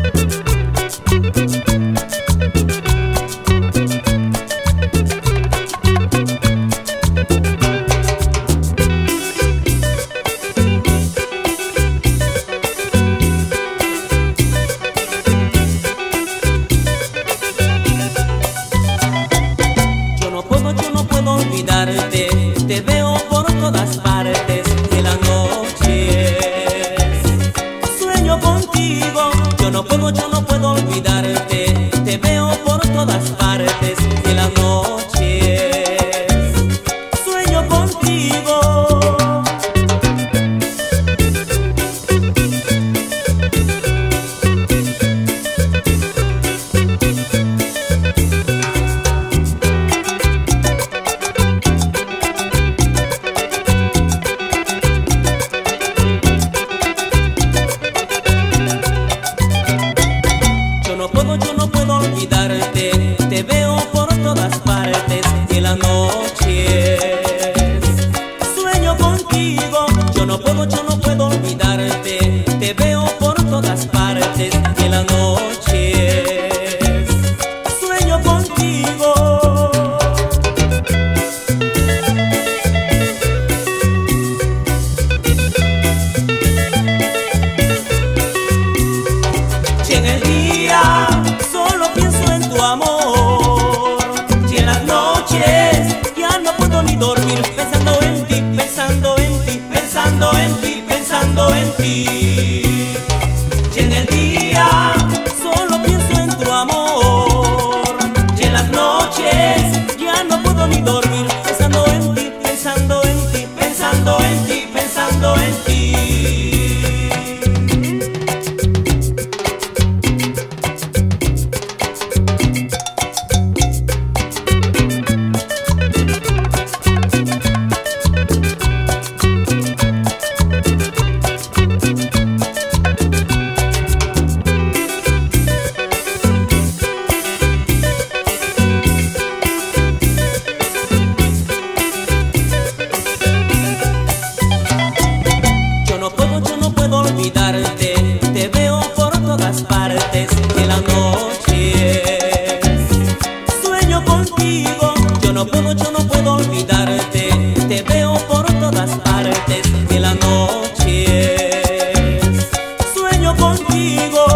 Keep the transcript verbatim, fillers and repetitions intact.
olvidarte, te veo por todas partes de las noches. Sueño contigo, yo no puedo, yo no puedo olvidarte, te veo por todas partes de las noches. Sueño contigo. Yo no puedo olvidarte, te veo por todas partes de las noches. Sueño contigo, yo no puedo, yo no puedo olvidarte, te veo por todas partes de las noches. Sueño contigo. Si en el día solo pienso en tu amor, si en las noches ya no puedo ni dormir, pensando en ti, pensando en ti, pensando en ti, pensando en ti. Si en el día solo pienso en tu amor, si en las noches ya no puedo ni dormir, pensando en ti, pensando en ti, pensando en ti, pensando en ti. Yo no puedo olvidarte, te veo por todas partes de las noches. Sueño contigo, yo no puedo, yo no puedo olvidarte, te veo por todas partes de las noches. Sueño contigo.